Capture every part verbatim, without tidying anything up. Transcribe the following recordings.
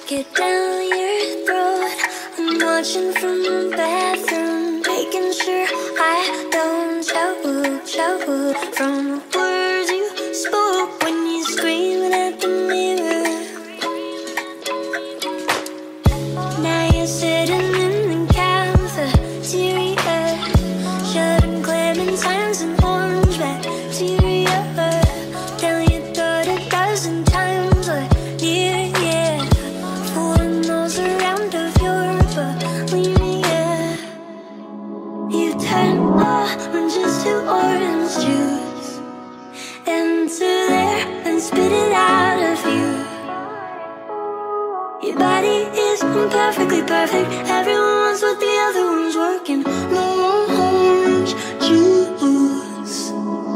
stick it down your throat. I'm watching from the bathroom, making sure I don't choke, choke from the words you spoke when you screaming at the mirror. Now you're sitting in the cafeteria, shutting clementines and orange bacteria. Tell your daughter a dozen times what dear, yeah, fooling those around of your bulimia. You turn oranges to orange juice, into there and spit it out of you. Your body is perfectly perfect. Everyone wants what the other one's working. No orange juice.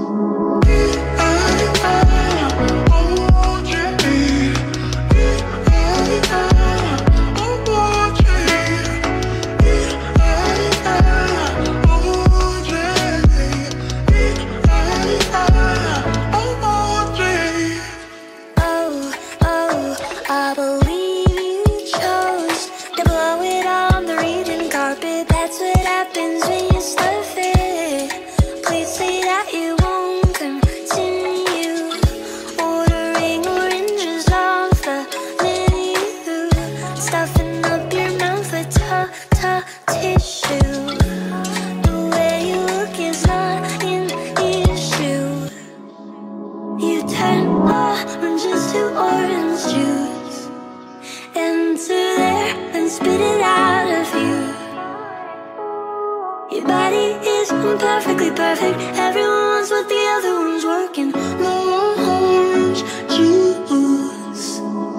Perfectly perfect. Everyone wants what the other one's working. No orange juice.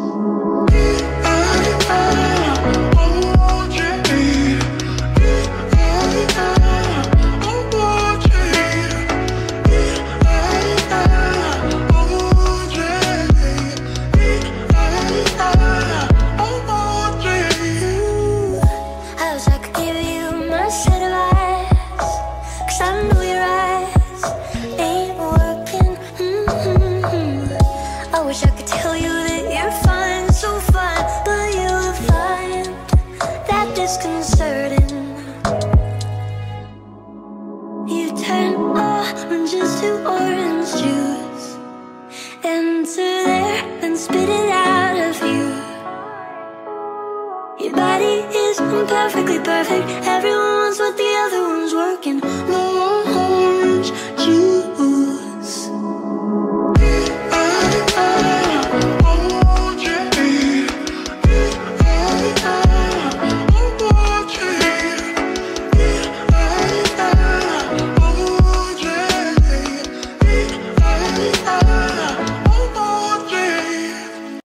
I wish I could give you my set of eyes, 'cause I know your eyes ain't working. Mm-hmm. I wish I could tell you that you're fine, so fine, but you'll find that disconcerting. You turn oranges to orange juice, into there and spit it out of you. Your body is perfectly perfect.